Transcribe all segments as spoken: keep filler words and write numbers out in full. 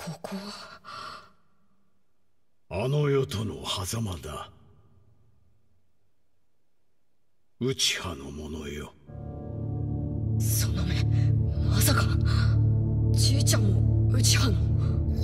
ここはあの世との狭間だ。内派の者よ。 その目、まさかじいちゃんも内派の。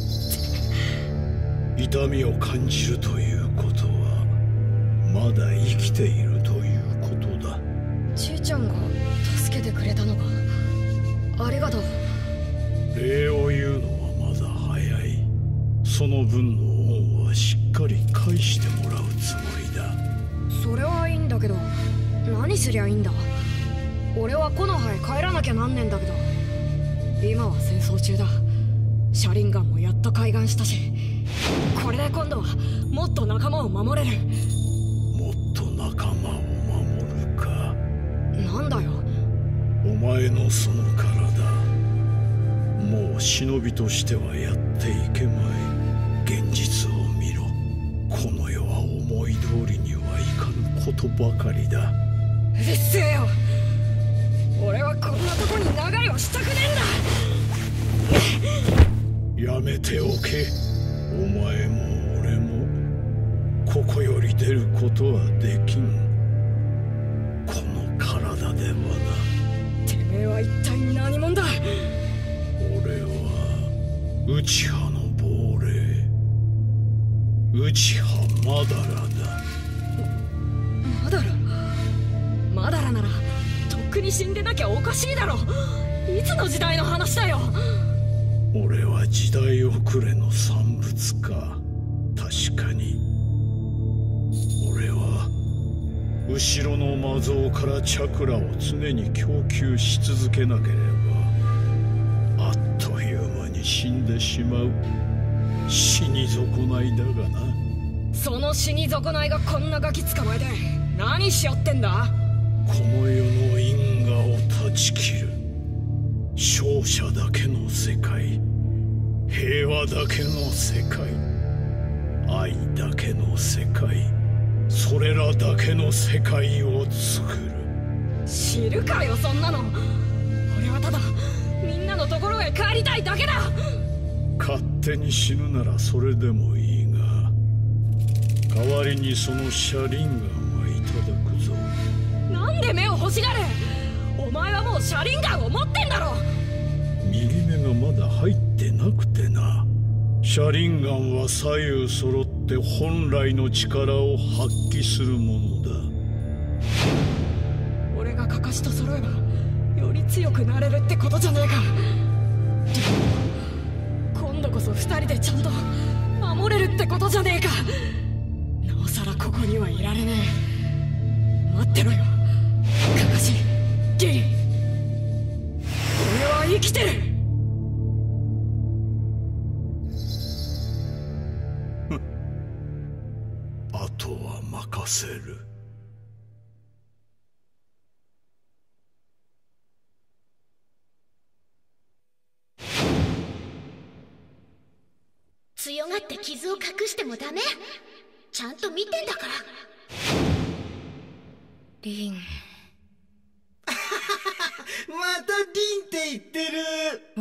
痛みを感じるということはまだ生きているということだ。 じいちゃんが助けてくれたのか。ありがとう。 礼を言うのはまだ早い。その分の恩はしっかり返してもらうつもりだ。 それはいいんだけど、何すりゃいいんだ。俺は木の葉へ帰らなきゃなんねんだけど。今は戦争中だ。車輪ガンもやっと開眼したし、これで今度はもっと仲間を守れる。 もっと仲間を守るか。 なんだよ。 お前のその体、もう忍びとしてはやっていけまい。現実を見ろ。この世は思い通りにはいかぬことばかりだ。 うるせえよ。俺はこんなとこに長居をしたくねえんだ。やめておけ。お前も俺もここより出ることはできん。この体ではな。 てめえは一体何者だ。 俺は内派の亡霊、内派マダラだ。 マダラ？マダラならとっくに死んでなきゃおかしいだろ。いつの時代の話だよ。 俺は時代遅れの産物か。確かに俺は後ろの魔像からチャクラを常に供給し続けなければあっという間に死んでしまう死に損ないだがな。 その死に損ないがこんなガキ捕まえて何しよってんだ。 この世の因果を断ち切る勝者だけの世界、平和だけの世界、愛だけの世界、それらだけの世界を作る。 知るかよそんなの。俺はただみんなのところへ帰りたいだけだ。 勝手に死ぬならそれでもいいが、代わりにその車輪ガンはいただくぞ。 なんで目を欲しがる。お前はもう車輪ガンを持ってんだろ。 右目がまだ入ってなくてな。車輪ガンは左右揃って本来の力を発揮するものだ。 俺がカカシと揃えばより強くなれるってことじゃねえか。今度こそ二人でちゃんと守れるってことじゃねえか。なおさらここにはいられねえ。待ってろよカカシ、リン。俺は生きてる。 あとは任せる。 強がって傷を隠してもダメ。ちゃんと見てんだから。 リンまたリンって言ってる。 ど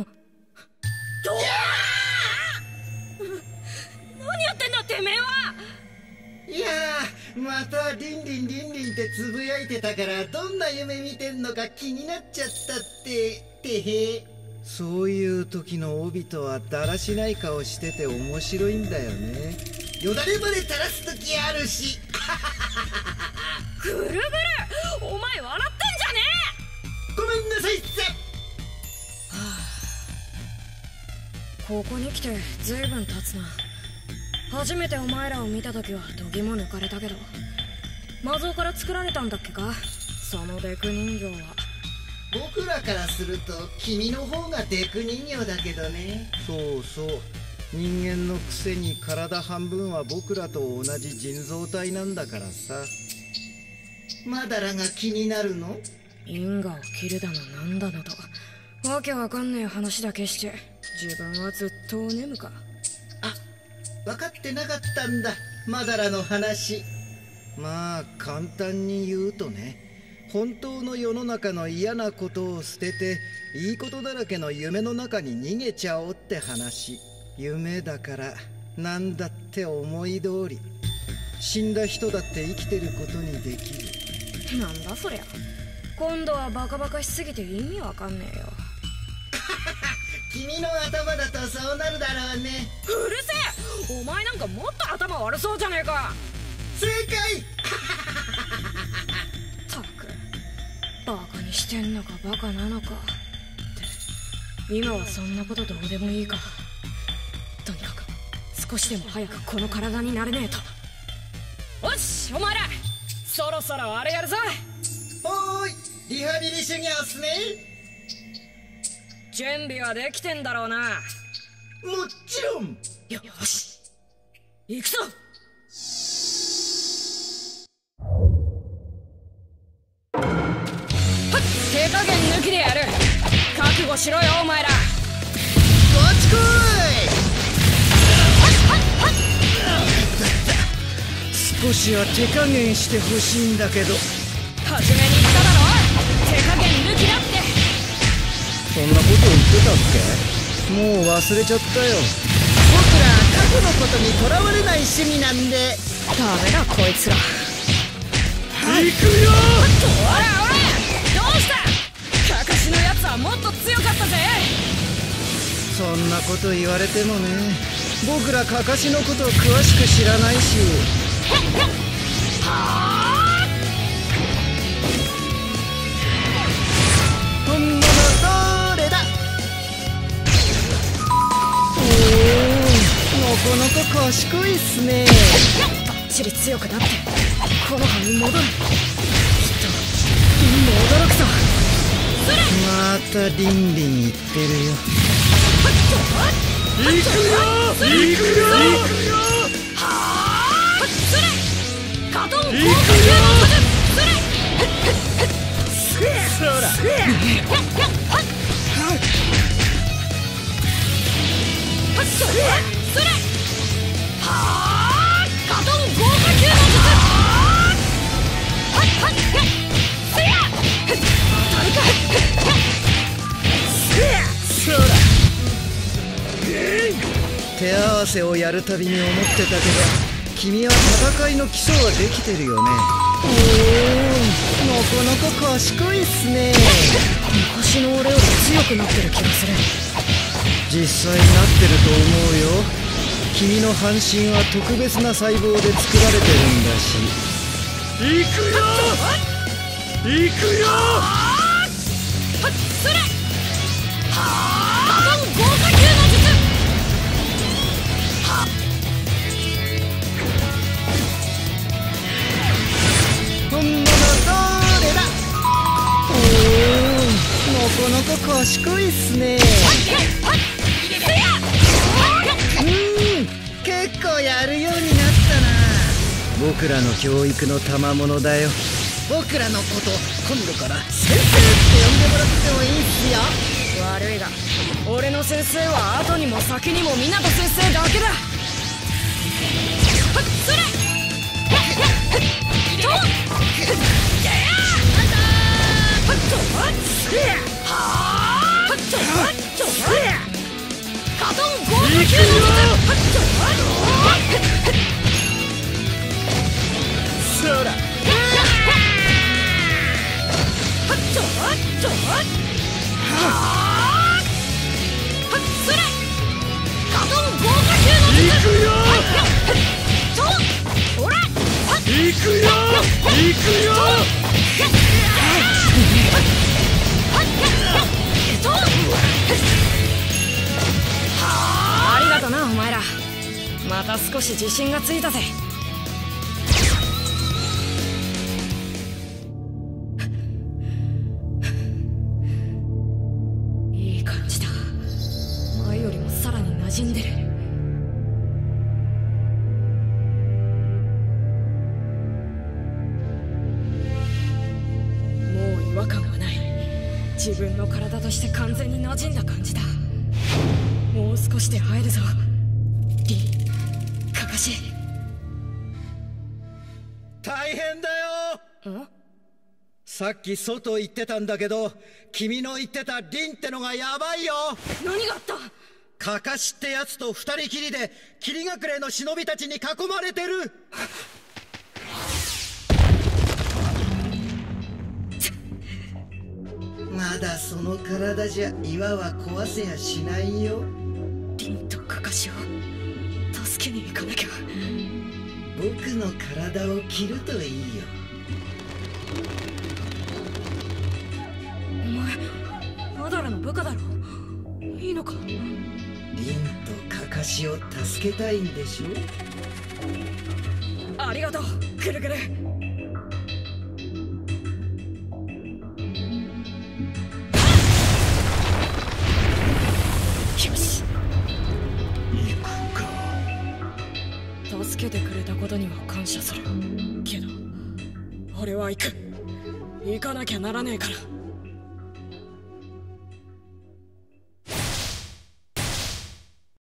何やってんだてめえは。 いやー、またリンリンリンリンってつぶやいてたからどんな夢見てんのか気になっちゃったっててへ。そういう時の帯とはだらしない顔してて面白いんだよね。よだれまで垂らす時あるし。 ぐるぐるお前笑ってんじゃねえ。ごめんなさいっす。 はあ、ここに来てずいぶん経つな。初めてお前らを見た時は度肝抜かれたけど、魔像から作られたんだっけかそのデク人形は。 僕らからすると君の方がデク人形だけどね。そうそう、人間のくせに体半分は僕らと同じ人造体なんだからさ。マダラが気になるの？ 因果を切るだのなんだのとわけわかんねえ話だけして自分はずっとお眠か。 あ、分かってなかったんだマダラの話。まあ簡単に言うとね、本当の世の中の嫌なことを捨てていいことだらけの夢の中に逃げちゃおうって話。 夢だから何だって思い通り。死んだ人だって生きてることにできる。 なんだそりゃ。今度はバカバカしすぎて意味わかんねえよ。 君の頭だとそうなるだろうね。 うるせえ。お前なんかもっと頭悪そうじゃねえか。 正解。 ったくバカにしてんのかバカなのか。今はそんなことどうでもいいか。とにかく少しでも早くこの体になれねえと。よしお前ら、そろそろあれやるぞ。 おーい、リハビリ修行っすね。 準備はできてんだろうな。 もちろん。 よし行くぞ。はっ、手加減抜きでやる。覚悟しろよお前ら。 こっちこい。少しは手加減してほしいんだけど。 初めに言っただろ、手加減抜きだって。 そんなこと言ってたっけ？もう忘れちゃったよ。僕ら過去のことにとらわれない趣味なんで。 ダメだこいつら。 行くよ。 おらおら、どうした？カカシのやつはもっと強かったぜ。 そんなこと言われてもね、僕らカカシのこと詳しく知らないし。本物どれだ。おお、なかなか賢いっすね。 バッチリ強くなってこの葉に戻る。きっとリンも驚くぞ。 またリンリン言ってるよ。 行くよ行くよ行くよ。はあスレカトン高級のスレそらスレはあカトン豪華級の術。はっはっせや当たるか。せやそら手合わせをやるたびに思ってたけど、君は戦いの基礎はできてるよね。おお、なかなか賢いっすね。 昔の俺より強くなってる気がする。 実際なってると思うよ。君の半身は特別な細胞で作られてるんだし。行くよ行くよ。 はっスレはあカトン豪華級の術。 本物どれだ。おお、なかなか賢いっすね。うん、結構やるようになったな。僕らの教育の賜物だよ。僕らのこと今度から先生って呼んでもらってもいいっすよ。 悪いが俺の先生は後にも先にも湊先生だけだ。はっスレとカトン豪華級の術。 そらスレカトン豪華級の術。 行くよとほら行くよ行くよ。 ありがとなお前ら。また少し自信がついたぜ。いい感じだ。前よりもさらに馴染んでる。もう違和感はない。自分の体として完全に馴染んだ感じだ。もう少しで会えるぞリン、カカシ。 大変だよ。 ん？ さっき外行ってたんだけど、君の言ってたリンってのがヤバいよ。 何があった？ カカシってやつと二人きりで霧隠れの忍びたちに囲まれてる。まだその体じゃ岩は壊せやしないよ。 リンとカカシを助けに行かなきゃ。 僕の体を切るといいよ。 お前マダラの部下だろ。いいのか。 リンとカカシを助けたいんでしょ。 ありがとうグルグル。よし行くか。 助けてくれたことには感謝するけど俺は行く。行かなきゃならねえから。